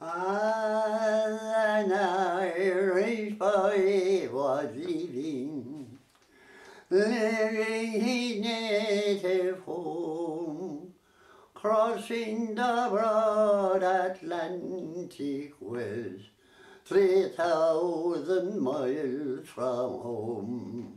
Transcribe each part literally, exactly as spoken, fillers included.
As an Irish boy was living, living his native home, crossing the broad Atlantic was three thousand miles from home.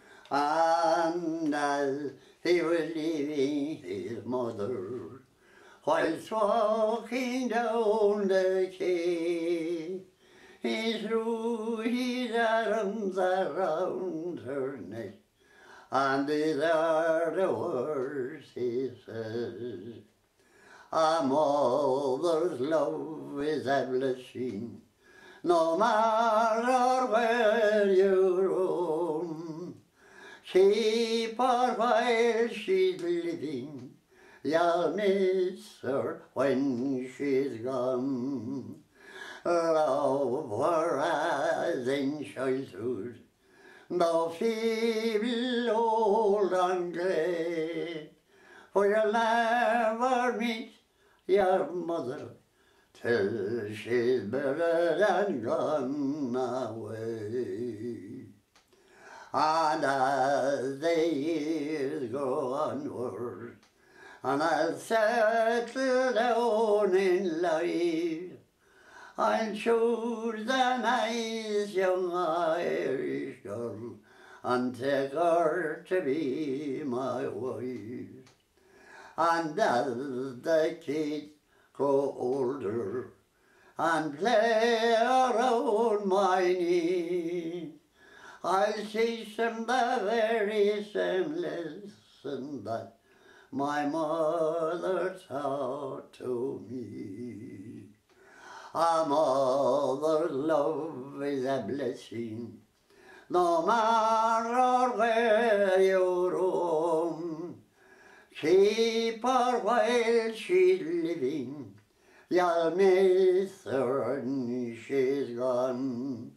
And as he was leaving his mother, whilst walking down the quay, he threw his arms around her neck, and these are the words he says: "A mother's love is a blessing, no matter where you roam. Keep her while she's living, you'll miss her when she's gone. Love her as in childhood, though feeble, old and grey, for you'll never meet your mother till she's buried and gone away." And as the years go onward, and I'll settle down in life, I'll choose the nice young Irish girl and take her to be my wife. And as the kids grow older and play around my knee, I'll teach them the very same lesson that my mother taught to me. A mother's love is a blessing, no matter where you roam. Keep her while she's living, you'll miss her when she's gone.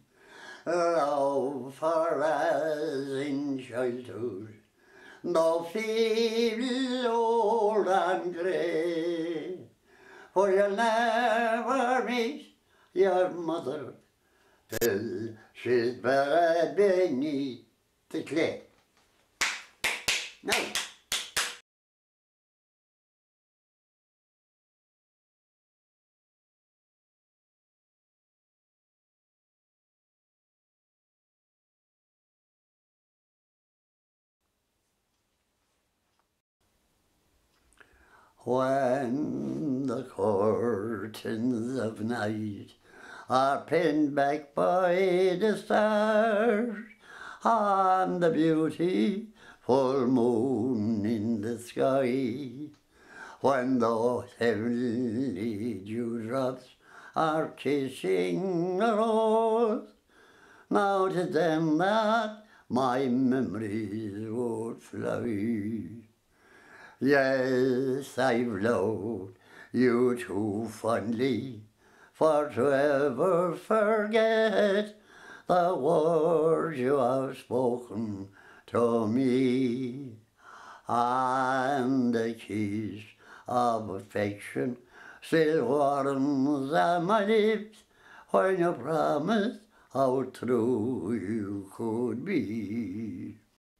Love her as in childhood, though feeble, old and grey, for you'll never meet your mother till she's buried beneath the clay. Now, when the curtains of night are pinned back by the stars, and the beautiful moon in the sky, when those heavenly dewdrops are kissing the rose, now to them that my memories would fly. Yes, I've loved you too fondly for to ever forget the words you have spoken to me, and the kiss of affection still warms on my lips when you promised how true you could be.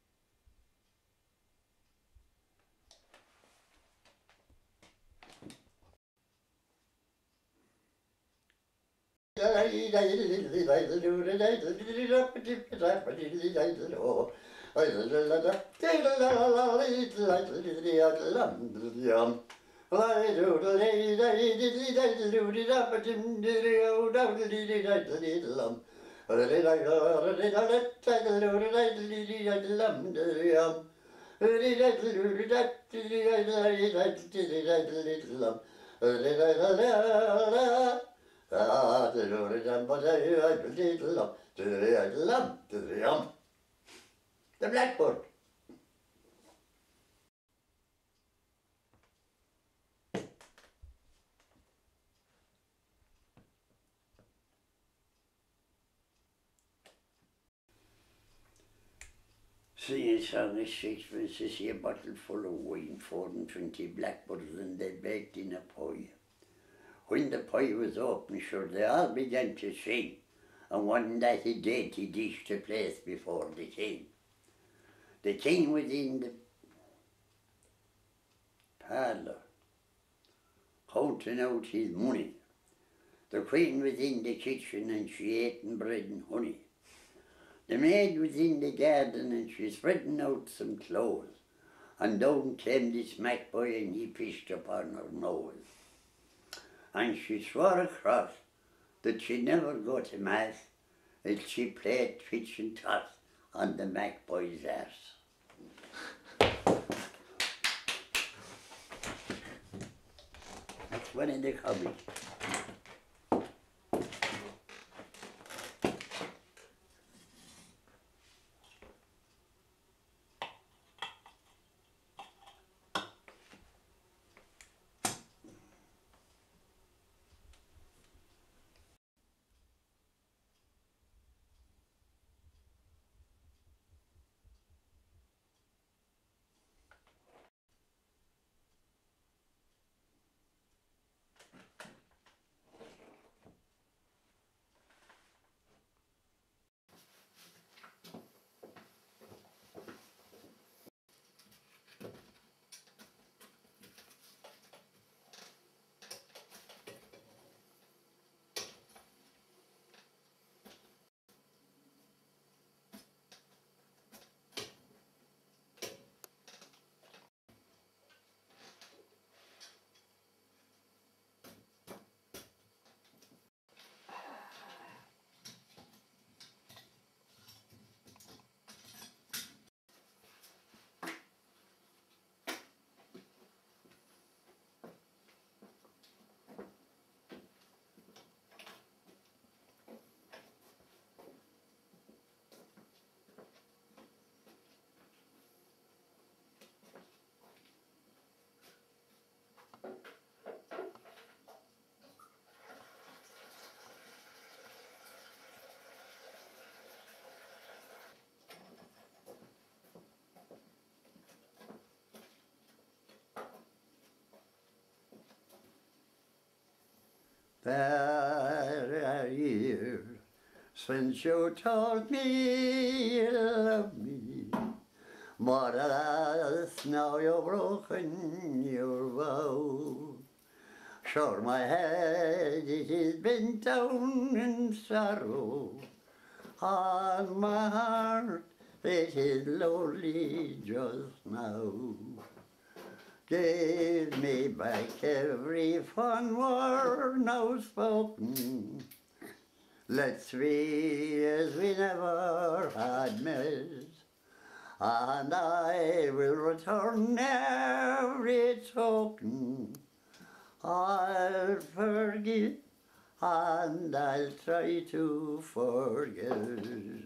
The blackboard. Singing a song is sixpence to see a bottle full of wine, four and twenty blackbirds, and they baked in a pie. when the pie was open, sure, they all began to sing. And one that he did, he dished the place before the king. The king was in the parlour, counting out his money. The queen was in the kitchen and she ate bread and honey. The maid was in the garden and she was spreading out some clothes. And down came this magpie and he fished upon her nose. And she swore across that she'd never go to mass if she played twitch and toss on the magpie's arse. That's one of the hobbies. There are years since you told me you loved me, but alas, now you've broken your vow. Sure, my head it is bent down in sorrow, and my heart it is lonely just now. Give me back every fond word now spoken. Let's be as we never had met, and I will return every token. I'll forgive and I'll try to forget.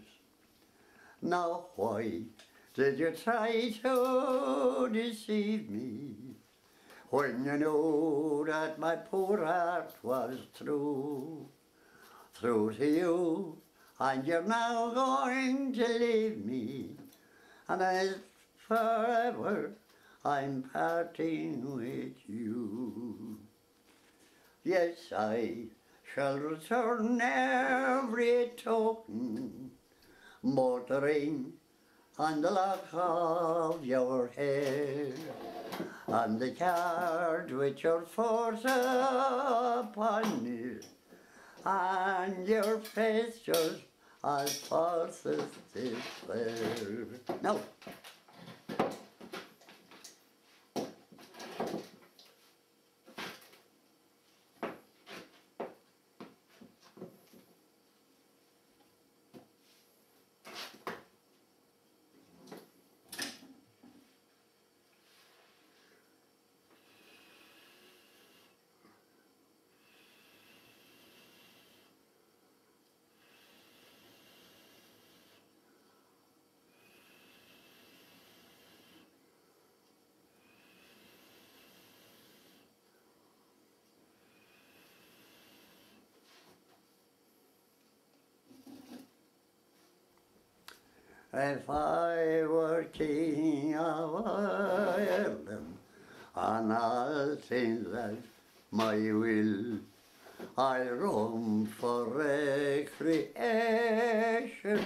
Now why did you try to deceive me when you knew that my poor heart was true? True to you, and you're now going to leave me, and as forever I'm parting with you. Yes, I shall return every token, both the ring and the lock of your hair, and the card with your force upon it, and your face just as false as despair. No. If I were King of Ireland, and all things that my will I roam for recreation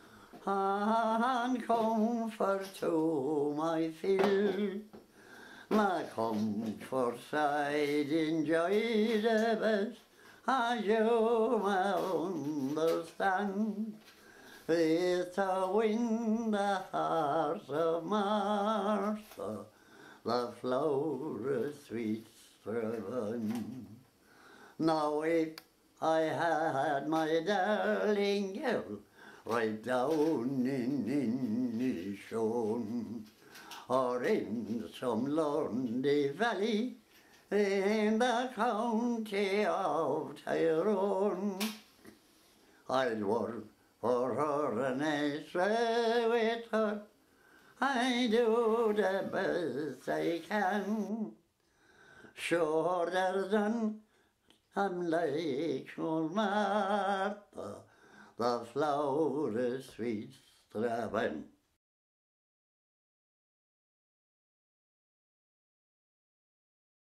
and comfort to my fill. My comfort side enjoy the best, as you may understand. With the wind, the heart of Martha, the flower sweet thriven. Now if I had my darling girl right down in Inishowen, or in some lonely valley in the county of Tyrone, I'd work for her and I swear with her I do the best I can. Sure there's none I'm like old Martha, the flower is sweet Strabane.